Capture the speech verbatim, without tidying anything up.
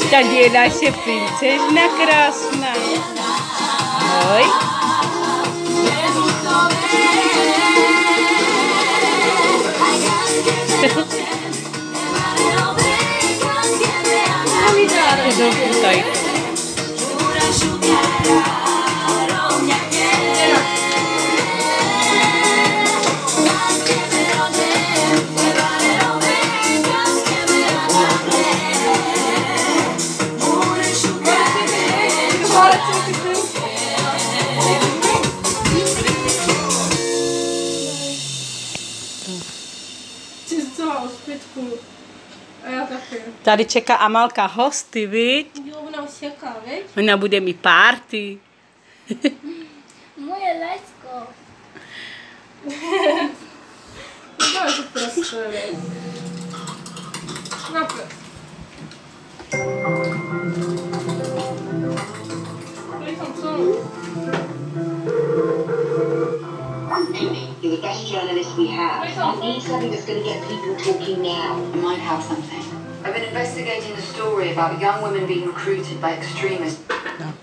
Tady je naše princezna krásná. Ahoj. Tady. Tady čeká Amalka hosty, viď? Jo, ona už čeká, viď? Ona bude mít party. Moje lečko. To je to prostě, viď? Napřed. You're the best journalist we have. I need something that's going to get people talking now. I might have something. I've been investigating a story about young women being recruited by extremists. No.